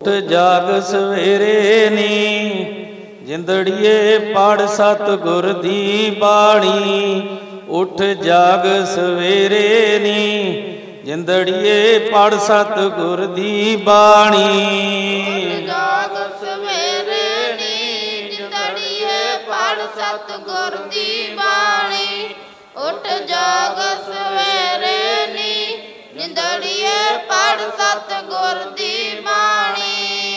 उठ जाग सवेरे नी जिंदड़िए पढ़ सतगुर दी बाणी। उठ जाग सवेरे नी जिंदड़िए पढ़ सतगुर दी बाणी। जाग सवेरे नी जिंदड़िए पढ़ सतगुर दी बाणी। उठ जाग सवेरे नी जिंदड़िए पढ़ सतगुर दी बाणी।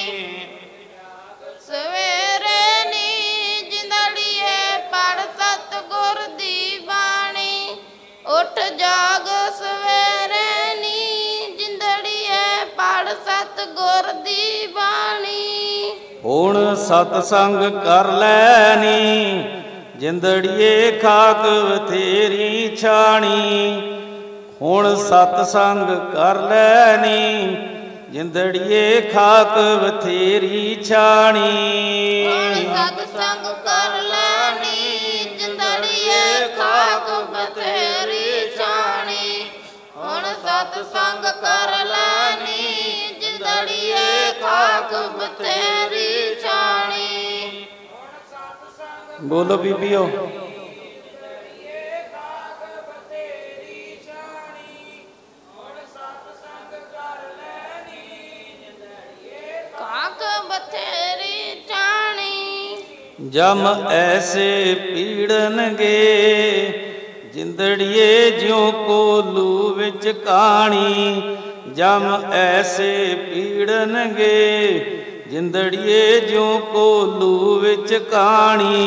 सवेरे नी जिंदड़िए पढ़ सतगुर दी बाणी। उठ जाग सवेरे नी जिंदड़िए पढ़ सतगुर दी बाणी। हुण सतसंग कर लैनी जिंदड़िए खाक बथेरी छाणी। हुण सतसंग कर लैनी जिंदड़िए खाक बथेरी छाणी। सतसंग कर लैनी जिंदड़िए खाक बथेरी छाणी। हुण सतसंग कर लैनी जिंदड़िए खाक बथेरी छाणी। बोलो बीबियो। जम ऐसे पीड़नगे जिंदड़िए ज्यों कोलू विच काणी। जम ऐसे पीड़नगे जिंदड़िए ज्यों कोलू विच काणी।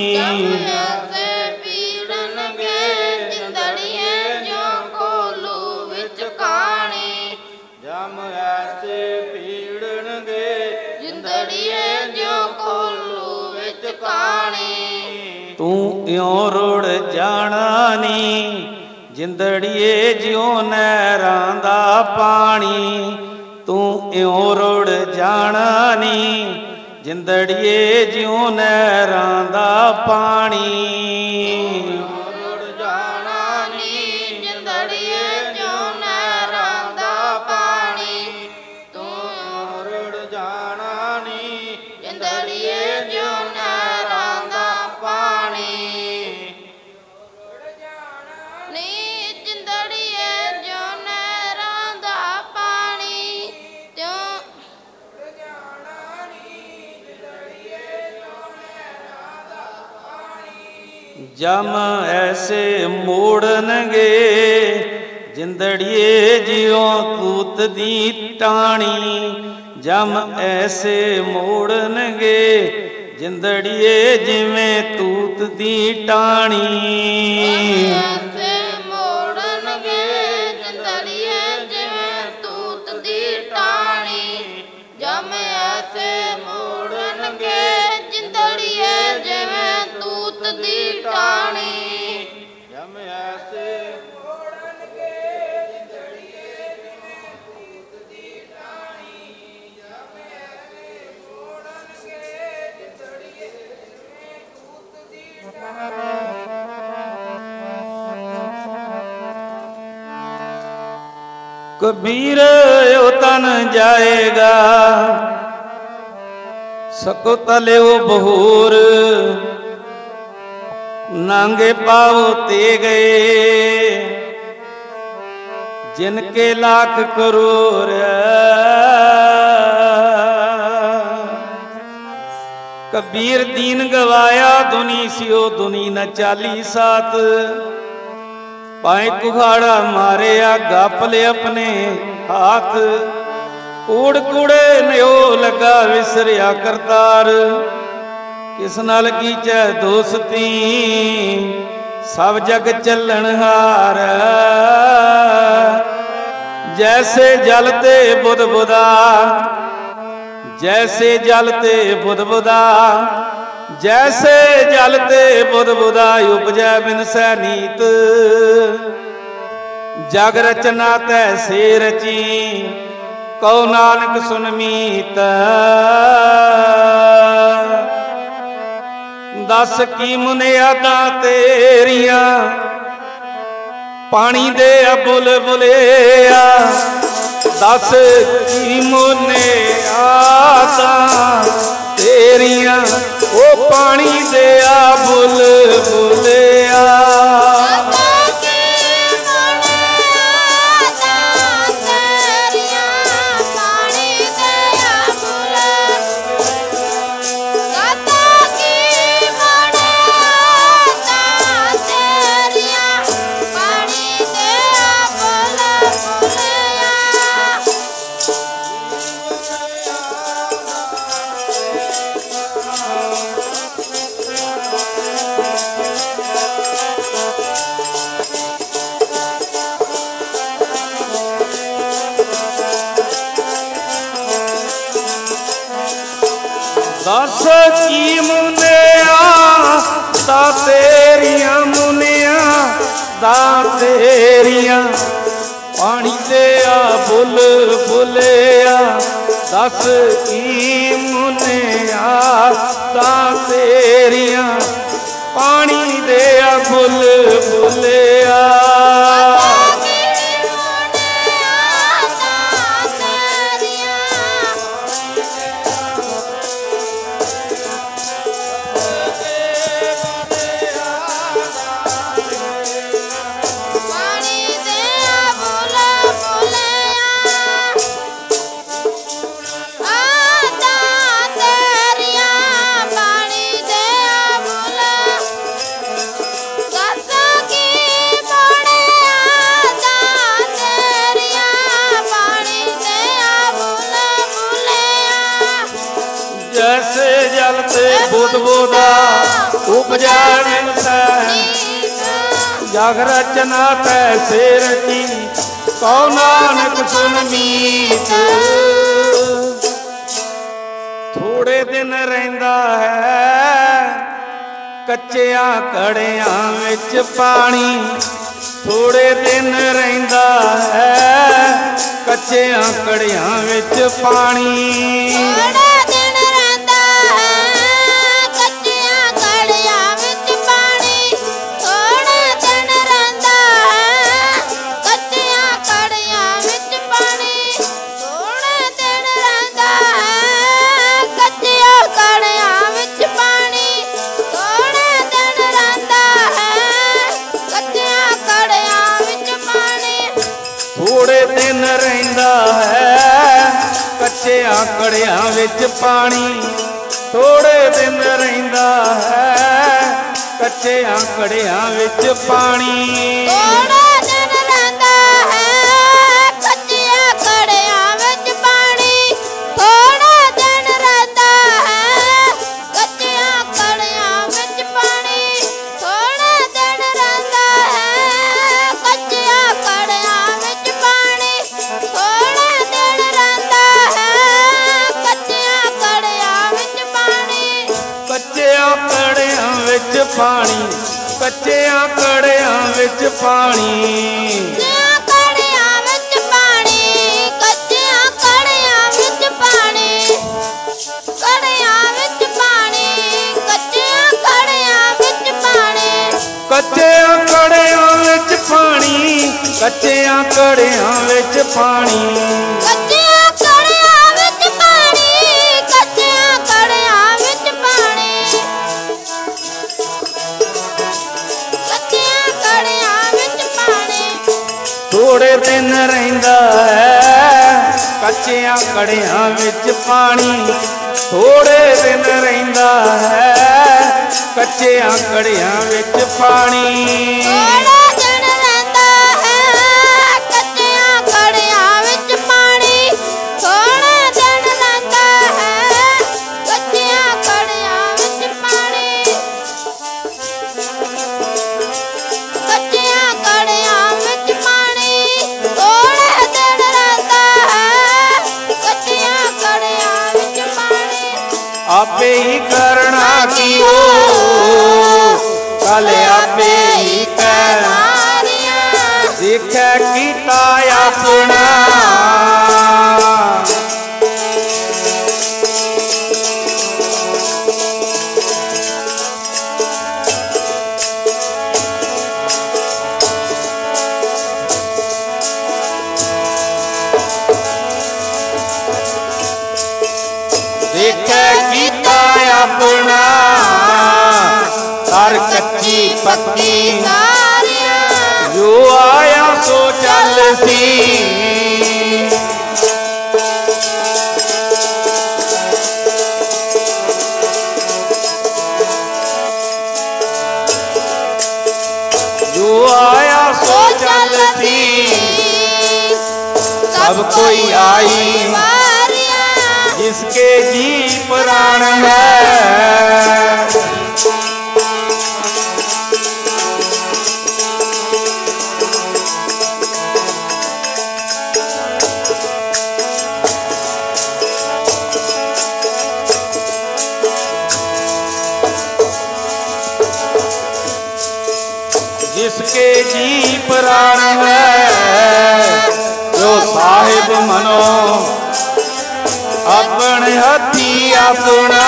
जम ऐसे पीड़नगे जिंदड़िए ज्यों कोलू विच काणी। तू इयों रुड़ जाना नी जिंदड़िए ज्यों नहरां दा पानी। तू इयों रुड़ जाना नी जिंदड़िए ज्यों नहरां दा पानी। जम ऐसे मोड़नगे जिंदड़िए ज्यों तूत दी टाणी। जम ऐसे मोड़नगे जिंदड़िए जिवें तूत दी टाणी। कबीर यो तन जाएगा सको तले वो बहूर। नांगे पाव ते गए जिनके लाख करोड़। कबीर दीन गवाया दुनी सियो दुनी न चाली सात। पाए कुहाड़ा मारे आ गापले अपने हाथ। कूड़ कूड़े न्यो लगा विसरिया करतार। किस नाल की च दोस्ती सब जग चलन हार। जैसे जलते बुध बुदा जैसे जलते बुध बुदा जैसे जलते बुध बुदा उपजै बिन सैनीत। जग रचना तैसे रची कहो नानक सुन मीत। दस की मुनियादा तेरिया पानी दे बुल बुलिया। दस की मुनिया दस की मुनिया दा तेरिया मुनिया दा तेरिया पानी दिया बुल बुलिया दस की मुनिया दा तेरिया पानी दिया बुल बुलिया जैसे जलते बुदबुदा उपजा मिलता जग रचना तैसे रची कौ नानक सुन मीत थोड़े दिन रहिंदा है कच्चियां कड़ियां विच पानी थोड़े दिन रहिंदा है कच्चियां कड़ियां विच पानी थोड़े दिन रहिंदा है कच्चियां कड़ियां विच पानी थोड़े दिन रहिंदा है कच्चियां कड़ियां विच पानी पानी कच्चियां कड़ियां विच पानी कच्चियां कड़ियां विच पानी कच्चियां कड़ियां विच पानी थोड़े दिन रहिंदा है कच्चियां कड़ियां विच पानी थोड़े दिन रहिंदा है कच्चियां कड़ियां विच पानी आपे ही करना कियो कल आपे ही करना दिखे कीता अपना देखे कीता अपना हर कच्ची पक्की जो आया सो चल सी जो आया सो चल सी सब कोई आई जिसके जी प्राण है के जी प्राण है जो साहिब मनो अपने हथी अपना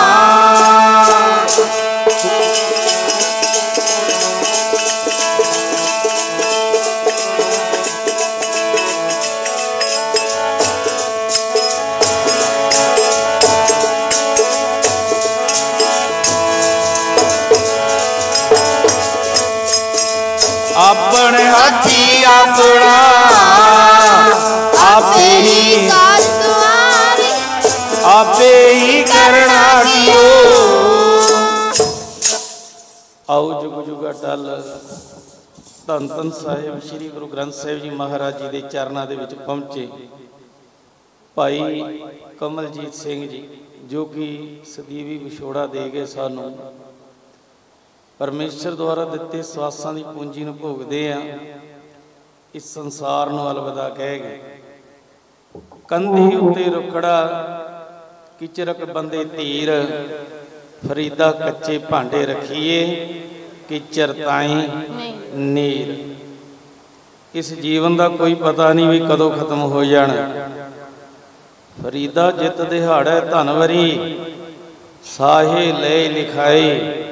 अपने हाथी अपना आपे ही आपे ही करना कियो। आओ जुग जुगा टल धन धन साहिब श्री गुरु ग्रंथ साहिब जी महाराज जी के चरणों के विच पहुंचे भाई कमलजीत सिंह जी जो कि सदीवी विछोड़ा दे गए सानू परमेश्वर द्वारा दिते सवासां की पूंजी नूं भोगदे आ इस संसार नूं अलविदा कह गए। कंधी उत्ते रुखड़ा किचरक बंदे धीर फरीदा कच्चे भांडे रखिए किचर ताई नीर। इस जीवन का कोई पता नहीं भी कदों खत्म हो जाना। फरीदा जित दिहाड़े धनवरी साहे ले लिखाए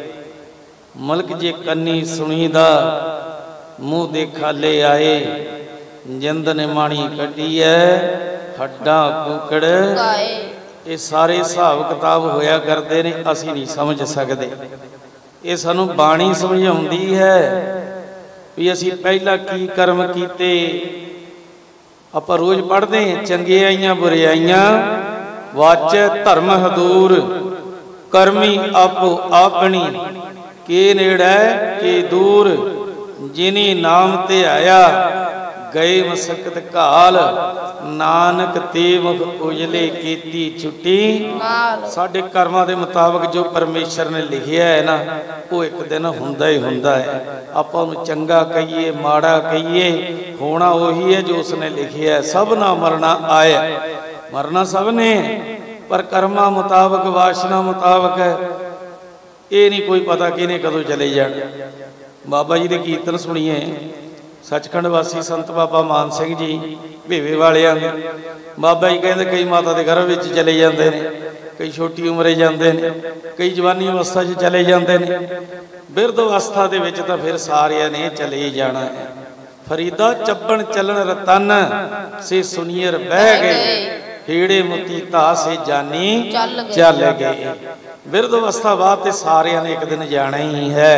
मलक जे कन्नी सुनीदा मुँह देखा ले आए जिंद ने माणी कटी है हड्डा कुकड़ ये सारे हिसाब किताब होया करते ने असी नहीं समझ सकते। ये सानू बाणी समझाउंदी है भी असी पहला की कर्म कीते। आपां रोज पढ़ते हैं चंगियाइयां बुराइयां वाचे धर्म हदूर करमी आपो अपनी के नेड़े के दूर जिनी नाम ते आया गए मसकत काल नानक ते मुख उजले कीती छुट्टी। साडे कर्मां दे मुताबिक जो परमेश्वर ने लिखिया है ना वो एक दिन हुंदा ही हुंदा है। आपां नूं चंगा कहिए माड़ा कहिए होना वही है जो उसने लिखिया है। सब ना मरना आए मरना सब ने पर कर्मां मुताबिक वासना मुताबिक ये नहीं कोई पता कि इन्हें कदों चले जाना। बाबा जी के कीर्तन सुनिए सचखंड वासी संत बाबा मान सिंह जी भेवे वाले बाबा जी कहते कई माता के घर में चले जाते हैं कई छोटी उम्रे जाते हैं कई जवानी अवस्था चले जाते हैं बिरध अवस्था के तो फिर सारिया ने चले ही जाना है। फरीदा चब्बन चलन रतन से सुनियर बह गए हीड़े मोती ता से जानी चल गए। बिरध अवस्था बाद तो सारिया ने एक दिन जाना ही है।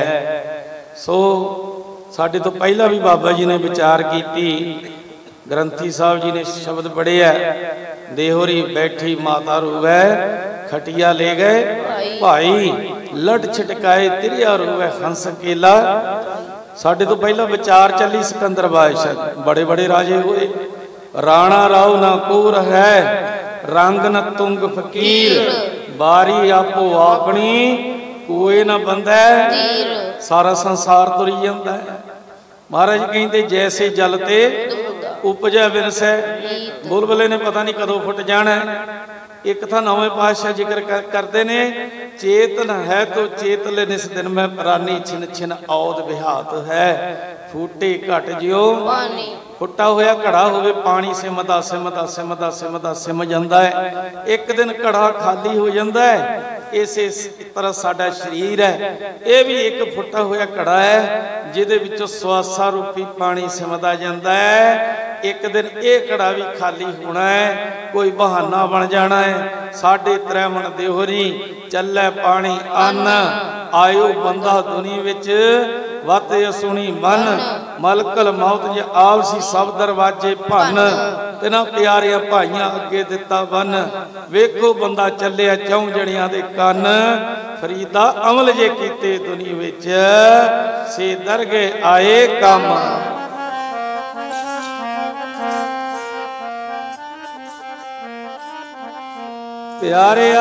सो साडे तो पहला भी बाबा जी ने विचार की ग्रंथी साहब जी ने शब्द पढ़े है देहोरी बैठी माता रूवै खटिया ले गए भाई लट छिटकाए तिरिया रूवै हंस केला। साडे तो पहला विचार चली सिकंदर बादशाह बड़े बड़े राजे हुए राणा राव ना कोर है रंग न तुंग फकीर बारी आपो अपनी कोई ना बंदा सारा संसार तुरी जाता है। महाराज कहते जैसे जलते उपजा विरसै बुलबुले ने पता नहीं कदों फुट जाना। एक था नौवें पातशाह जिक्र करते ने चेतन है तो चेतले निस दिन में प्राणी छिन छिन औद विहात है फूटे घट जियो फुटा होया घड़ा होवे पानी सिमदा सिमदा सिमदा सिमदा सिम जाता है। एक दिन घड़ा खाली हो जाता है। इसे तरह साडा शरीर है ये भी एक फुटा होया घड़ा है जिहदे विचों स्वासा रूपी पानी सिमदा जाता है। एक दिन ये घड़ा भी खाली होना है कोई बहाना बन जाना है। साढ़े त्रैमण देहोरी चलै पानी अन्न आयो बंदा दुनी विच वत सुनी मन मलकल मौत जे आपसी सब दरवाजे भन तिना प्यारिया भाइयां अगे दिता बन वेखो बंदा चलिया चौं जणियां दे कन फरीदा अमल जे कीते दुनी विच से दरगे आए कम। प्यारिया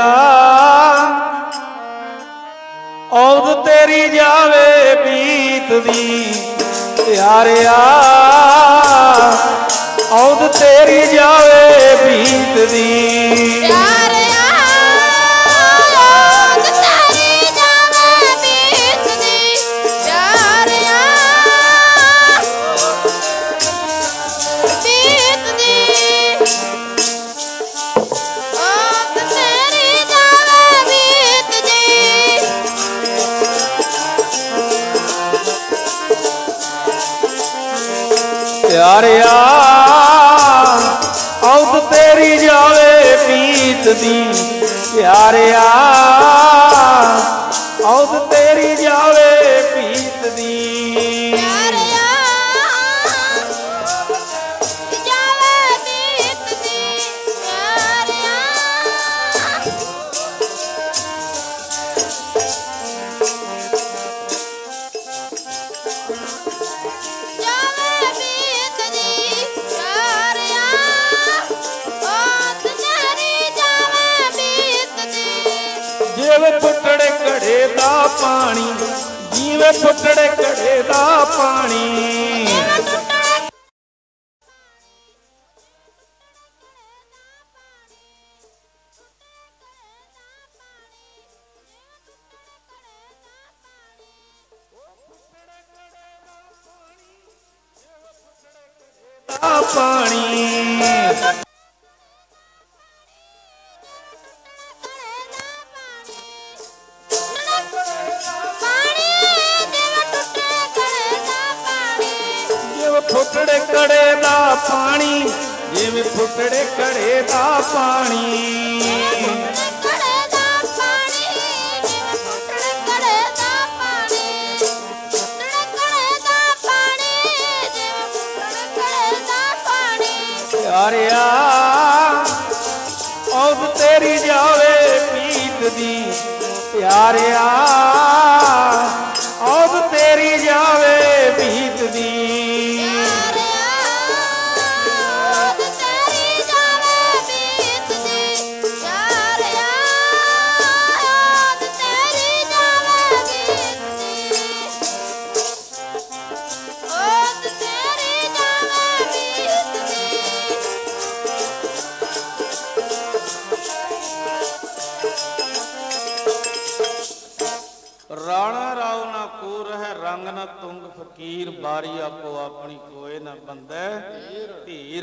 औद तेरी जावे बीत दी प्यारिया औद तेरी जावे बीत दी प्यारिया औद तेरी जावे बीत दी प्यारिया प्यारिया औद तेरी जावे पीत दी प्यारिया औद तेरी जावे पीत दी जिवे फुटड़े घड़े दा पानी जिवे फुटड़े घड़े दा पानी पानी फुटड़े कड़े दा पानी जिवें फुटड़े कड़े दा पानी प्यारिया औद तेरी जावे पीत दी प्यारिया औद तेरी जावे पीत दी राणा राव ना कूर है रंग न तुंग फकीर बारी आपो अपनी कोई न बंदे धीर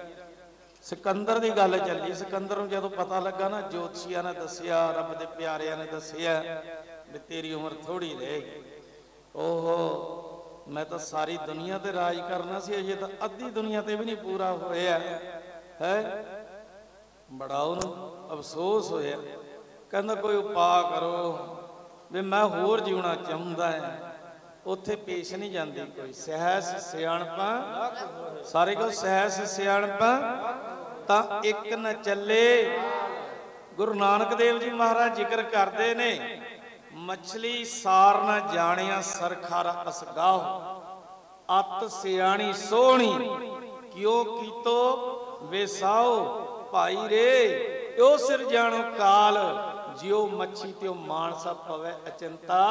सिकंदर की गल चली सिकंदर नूं जदों पता लगा ना ज्योतिषिया ने दसिया रब दे प्यारिया ने दसिया भी तेरी उम्र थोड़ी रहेगी ओहो मैं तो सारी दुनिया ते राज करना सी अजे तो अद्धी दुनिया ते भी नहीं पूरा होया है बड़ा उन्हों अफसोस होया कहंदा कोई उपाय करो भी मैं होर जीवना चाहता है उत्थे पेश नहीं जाती कोई सहस सियाणपा सारे को सहस सियाणपा तां एक न चले गुरु नानक देव जी महाराज जिक्र करते ने मछली सार न जानिया सरखारा असगाह अत सियाणी सोहनी क्यों कीतो वेसाओ भाई रे यो सिर जानो काल जियो मच्छी त्यो मानसा पवे अचिंता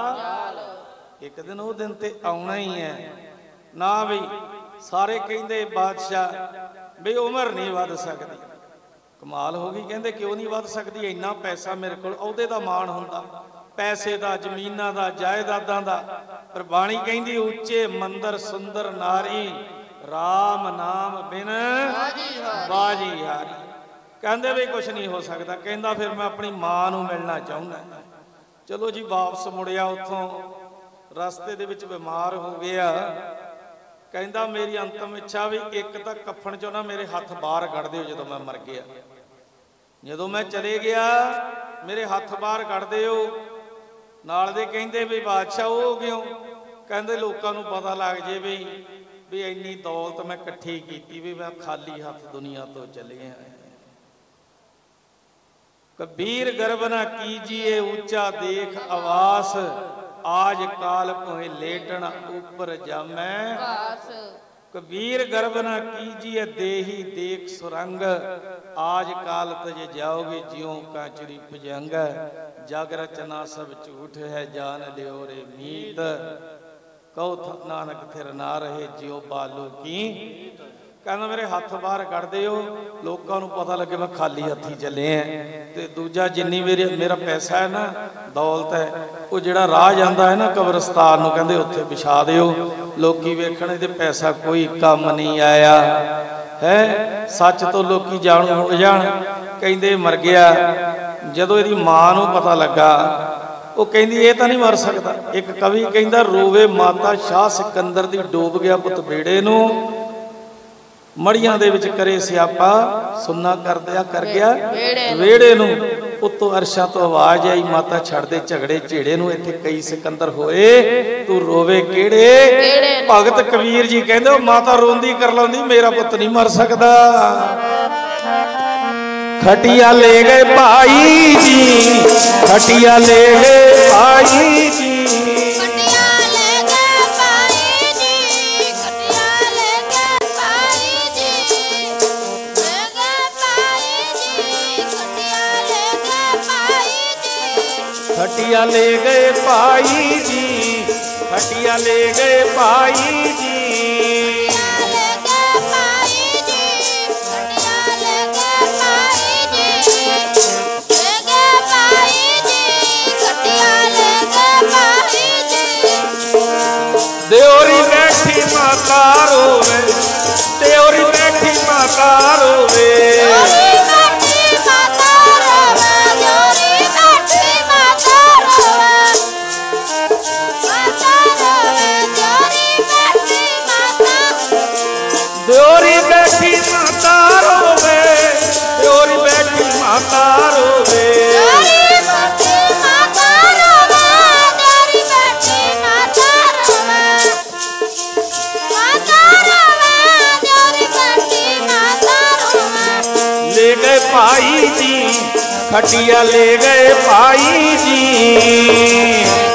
एक दिन वो दिन ते आना ही है ना भी सारे कहंदे बादशाह भी उम्र नहीं वध सकती कमाल हो गई कहंदे क्यों नहीं वध सकती इन्ना पैसा मेरे को औहदे दा मान हुंदा पैसे दा जमीनां दा जायदादां दा पर बाणी कहंदी उच्चे मंदर सुंदर नारी राम नाम बिन बाजी हारी कहते भी कुछ नहीं हो सकता कहता फिर मैं अपनी मां नूं मिलना चाहुंदा चलो जी वापस मुड़िया उत्थों रस्ते दे विच बीमार हो गया कहता मेरी अंतिम इच्छा भी एक तो कफन चो ना मेरे हथ बाहर कढ़ दिओ जदों मैं मर गया जदों मैं चले गया मेरे हथ बाहर कढ़ दिओ नाल दे कहंदे भी बादशाह हो क्यों कहंदे लोकां नूं पता लग जे भी इन्नी दौलत मैं इकट्ठी कीती भी मैं खाली हथ दुनिया तो चले आया कबीर गर्भ न कीजिए ऊंचा देख आवास आज काल कोई लेटना ऊपर जामै कबीर गर्भ न कीजिए देही देख सुरंग आज काल तजे जाओगे ज्यों कांचरी भुजंग जग रचना सब झूठ है जान लियो रे मीत कहो नानक थिर ना रहे ज्यों बालू की कहना मेरे हथ बाहर कढ़ दिओ लोगों को पता लगे मैं खाली हथी चले हैं ते दूजा जिन्नी मेरा पैसा है ना दौलत है वो जिहड़ा राह जांदा है ना कब्रिस्तान नूं कहंदे उत्थे बिछा दिओ लोकी वेखण इहदे पैसा कोई काम नहीं आया है सच तो लोकी जाणू हो जाण कहंदे मर गया जदों इहदी मां नूं पता लगा वो कहंदी ये तां नहीं मर सकदा एक कवि कहंदा रोवे माता शाह सिकंदर दी डूब गया पुत बेड़े नूं मड़ियां दे विच करे सियापा सुन्ना कर दिया कर गया वेड़े नूं उत्तों अरशां तो आवाज आई माता छड़ दे झगड़े झेड़े नूं इत्थे कई सिकंदर होए तू रोवे केड़े भगत कबीर जी कहंदे माता रोंदी कर लाउंदी मेरा पुत नहीं मर सकदा खटिया ले गए भाई जी खटिया ले गए भाई जी खटिया ले गए भाई जी खटिया ले गए भाई जी देवरी बैठी माता रोवे देवरी बैठी माता रोवे देवरी बैठी माता रोवे देवरी बैठी माता रोवे ले गए भाई जी खटिया ले गए भाई जी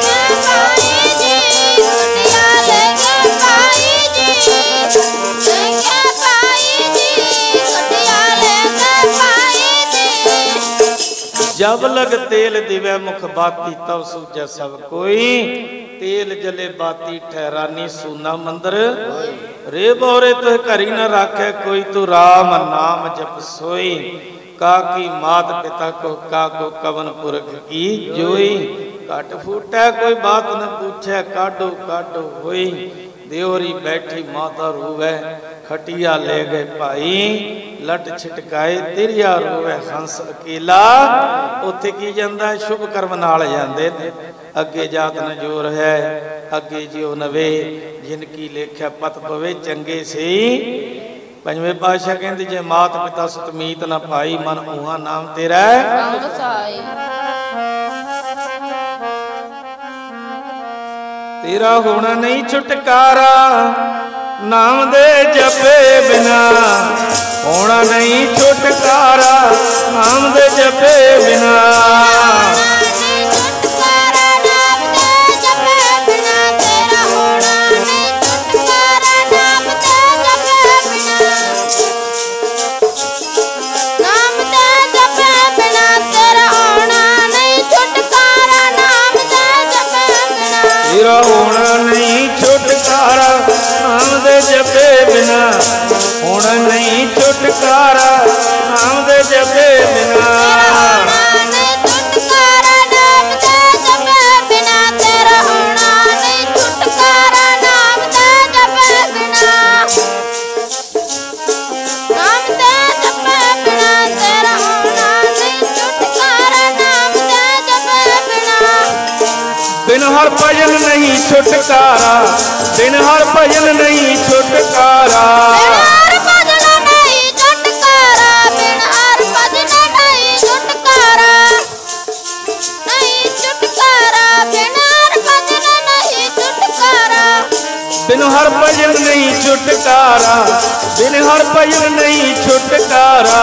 जब लग तेल दिवे मुख बाती तब सूझे सब कोई तेल जले बाती ठहरानी सूना मंदिर रे बोरे तो घरी न राखे कोई तू राम नाम जप सोई का की मात पिता को का को कवन पुरख की जोई कट फूटे कोई बात न पूछे काडो काडो होई देवरी बैठी माता रोवे खटिया ले गए भाई लट छिटकाए तिरिया रोवे हंस अकेला उत्थे की जांदा शुभ कर्म नाल जांदे अगे जात न जोर है अगे जियो नवे जिनकी लेख्या पत पवे चंगे से पंजवें पातशाह कहंदे जे मात पिता सतमीत न पाई मन उहा नाम तेरा तेरा होना नहीं छुटकारा नाम दे जपे बिना होना नहीं छुटकारा नाम दे जपे बिना तेरा होना नहीं छुटकारा नाम दे जपे बिना होना नहीं छुटकारा नाम दे जपे बिना बिन हर भजन नहीं छुटकारा बिन हर भजन नहीं छुटकारा बिन हर भजन नहीं छुटकारा बिन हर भजन नहीं छुटकारा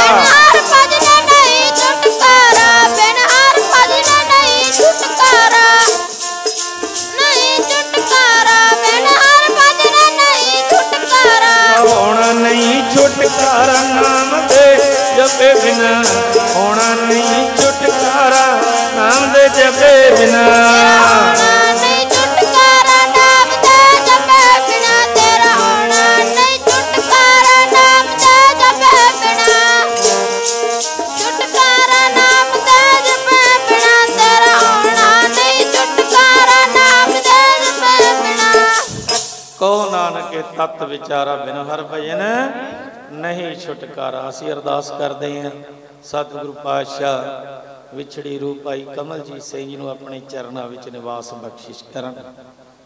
होना नहीं छुटकारा नाम दे जपे बिना होना नहीं छुटकारा नाम दे जपे बिना तत् विचारा बिन हर भजन नहीं छुटकारा। असी अरदास करते हैं सतगुरु पातशाह विछड़ी रूप आई कमल जी सिंह जी नूं अपने चरणों विच निवास बख्शिश करन।